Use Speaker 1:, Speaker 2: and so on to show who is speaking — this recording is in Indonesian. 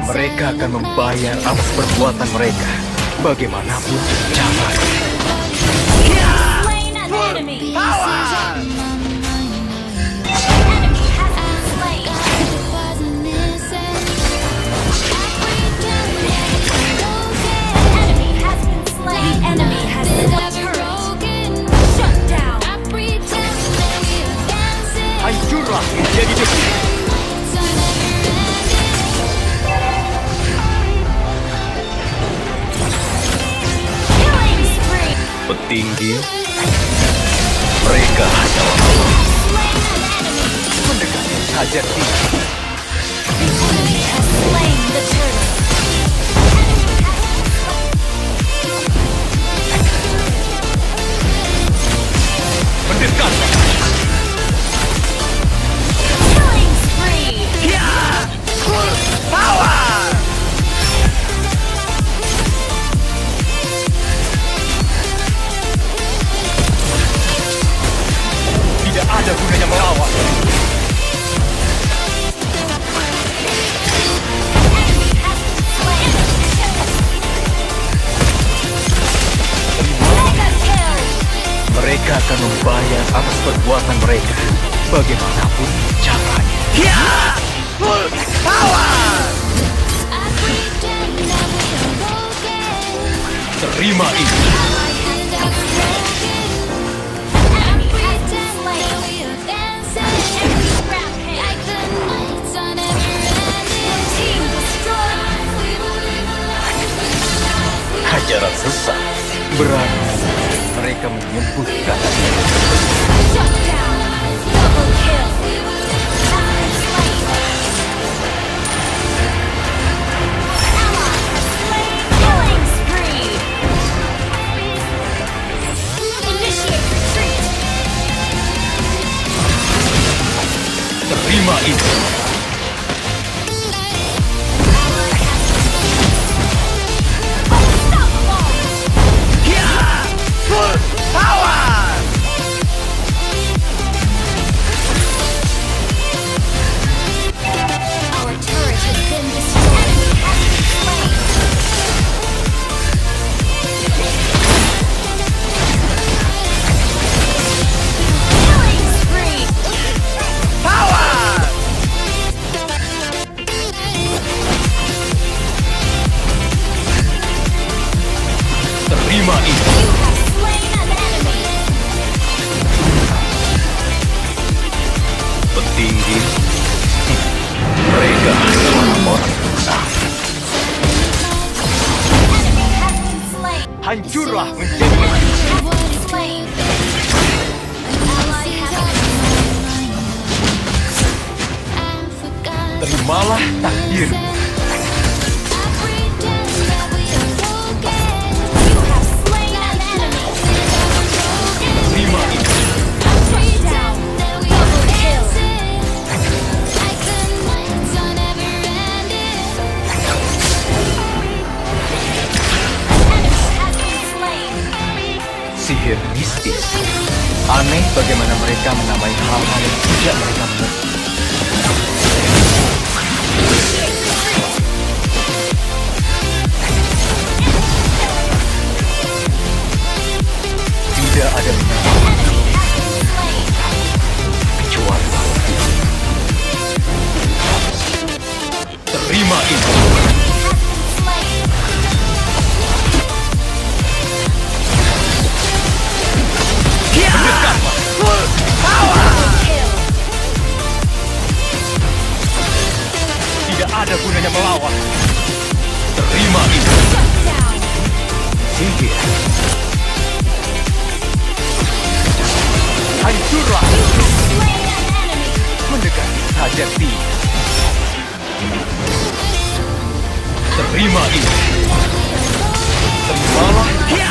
Speaker 1: Mereka akan membayar atas perbuatan mereka, bagaimanapun caranya.
Speaker 2: Slain an enemy. Enemy has been slain. Enemy has been slain. Enemy has been turret. Shut down.
Speaker 1: Hancurlah menjadi debu.
Speaker 2: Killing spree.
Speaker 1: Petinggi, mereka hanyalah
Speaker 2: Slain an enemy.
Speaker 1: mendekati saja tinggi.
Speaker 2: Enemy has slain the turret.
Speaker 1: Mendekat.
Speaker 2: Killing spree.
Speaker 1: Tidak ada gunanya melawan.
Speaker 2: Enemy has been slain. Mega kill.
Speaker 1: Mereka akan membayar atas perbuatan mereka, bagaimanapun caranya. Terima ini.
Speaker 2: Enemy has been slain. Enemy rampage. Team destroyed.
Speaker 1: Hajaran sesat. Berani mereka menyebutkan.
Speaker 2: Shut down. Double kill. Ally slain. Ally has slain. Killing spree. Initiate retreat.
Speaker 1: Terima ini.
Speaker 2: Unstoppable. Our turret has been destroyed. Enemy has been slain. Killing spree.
Speaker 1: Terima ini.
Speaker 2: You have slain an enemy.
Speaker 1: Petinggi. Mereka hanyalah orang munafik.
Speaker 2: Enemy has been slain.
Speaker 1: Hancurlah menjadi
Speaker 2: Enemy has been slain. Ally has
Speaker 1: terimalah takdir.
Speaker 2: You have slain an enemy.
Speaker 1: Terima ini.
Speaker 2: Shut down. Double kill. Enemy has been slain.
Speaker 1: Sihir mistis. Aneh bagaimana mereka menamai hal-hal yang tidak mereka mengerti.
Speaker 2: Initiate retreat.
Speaker 1: Tidak ada menyala
Speaker 2: Enemy has been slain.
Speaker 1: kecuali waktu. Terima ini.
Speaker 2: Enemy has been slain.
Speaker 1: Mendekatlah.
Speaker 2: Double kill.
Speaker 1: Tidak ada gunanya melawan. Terima ini.
Speaker 2: Shut down.
Speaker 1: Sihir. Hancurlah.
Speaker 2: You have slain an enemy.
Speaker 1: Mendekati saja tidak. Terima ini. Terimalah.